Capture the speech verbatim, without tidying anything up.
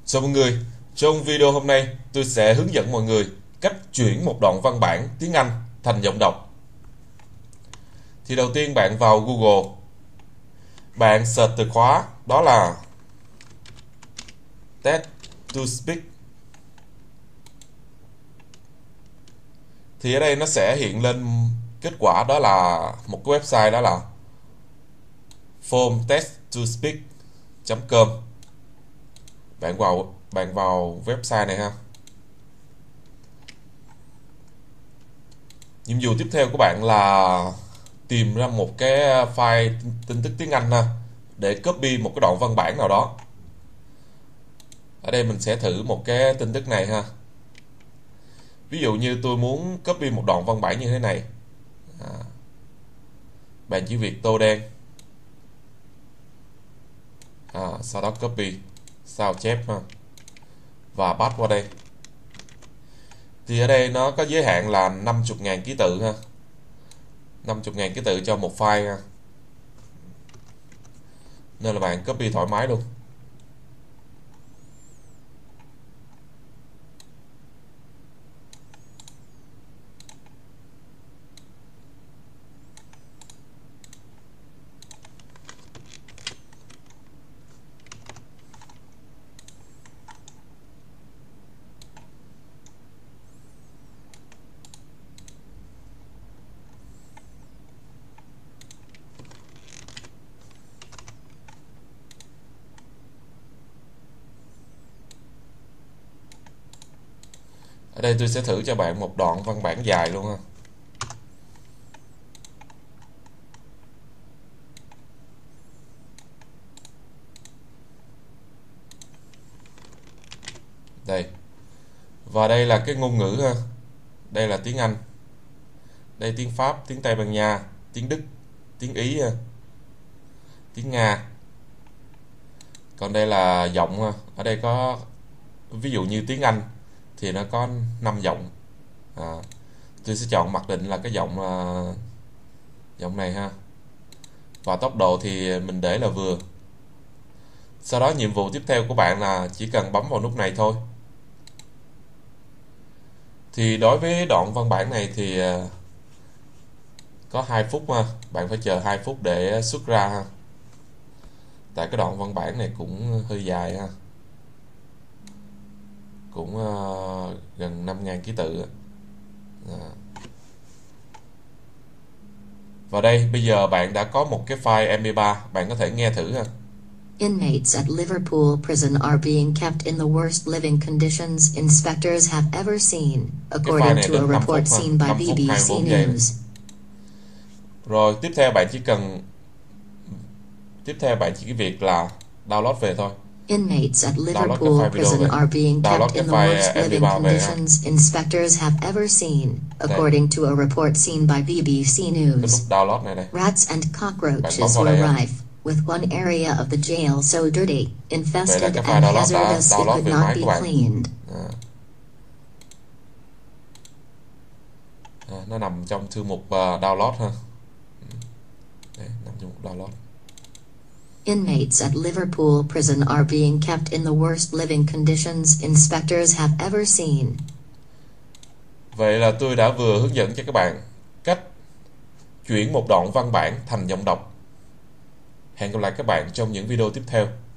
Chào mọi người, trong video hôm nay tôi sẽ hướng dẫn mọi người cách chuyển một đoạn văn bản tiếng Anh thành giọng đọc. Thì đầu tiên bạn vào Google, bạn search từ khóa đó là Text to Speak. Thì ở đây nó sẽ hiện lên kết quả đó là một cái website đó là form text to speak chấm com. Bạn vào bạn vào website này ha. Nhiệm vụ tiếp theo của bạn là tìm ra một cái file tin tức tiếng Anh ha, để copy một cái đoạn văn bản nào đó. Ở đây mình sẽ thử một cái tin tức này ha. Ví dụ như tôi muốn copy một đoạn văn bản như thế này. À, bạn chỉ việc tô đen, à, sau đó copy, sao chép ha, và paste qua đây. Thì ở đây nó có giới hạn là năm mươi nghìn ký tự ha, năm mươi nghìn ký tự cho một file ha, nên là bạn copy thoải mái luôn. Ở đây tôi sẽ thử cho bạn một đoạn văn bản dài luôn ha. Đây. Và đây là cái ngôn ngữ ha. Đây là tiếng Anh. Đây tiếng Pháp, tiếng Tây Ban Nha, tiếng Đức, tiếng Ý ha, tiếng Nga. Còn đây là giọng ha. Ở đây có ví dụ như tiếng Anh thì nó có năm giọng. À, tôi sẽ chọn mặc định là cái giọng uh, giọng này ha. Và tốc độ thì mình để là vừa. Sau đó nhiệm vụ tiếp theo của bạn là chỉ cần bấm vào nút này thôi. Thì đối với đoạn văn bản này thì uh, có hai phút ha, bạn phải chờ hai phút để xuất ra ha. Tại cái đoạn văn bản này cũng hơi dài ha, cũng uh, gần năm nghìn ký tự. À. Và đây bây giờ bạn đã có một cái file em pê ba, bạn có thể nghe thử ha. Inmates at Liverpool prison are being kept in the worst living conditions inspectors have ever seen, according to a report seen by bê bê xê News. Rồi tiếp theo bạn chỉ cần tiếp theo bạn chỉ cái việc là download về thôi. Inmates at Liverpool prison are being kept in the worst living conditions inspectors have ever seen, according to a report seen by bê bê xê News. Rats and cockroaches were rife, with one area of the jail so dirty, infested and hazardous it could not be cleaned. À, nó nằm trong thư mục uh, download ha. Đây, nằm trong mục download. Inmates at Liverpool prison are being kept in the worst living conditions inspectors have ever seen. Vậy là tôi đã vừa hướng dẫn cho các bạn cách chuyển một đoạn văn bản thành giọng đọc. Hẹn gặp lại các bạn trong những video tiếp theo.